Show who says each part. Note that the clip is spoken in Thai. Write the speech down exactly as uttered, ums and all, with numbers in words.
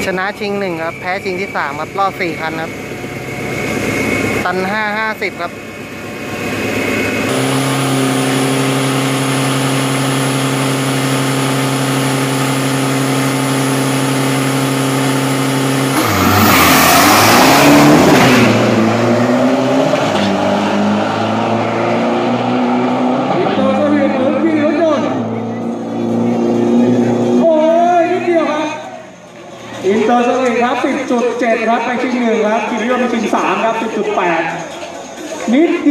Speaker 1: ชนะชิงหนึ่งครับแพ้ชิงที่สามครับรอบสี่คันครับตันห้าห้าสิบครับ
Speaker 2: อินเตอร์สวิงครับ สิบจุดเจ็ด ครับไปชิงหนึ่งครับคิริโยไปชิงสามครับ สิบจุดแปด นิด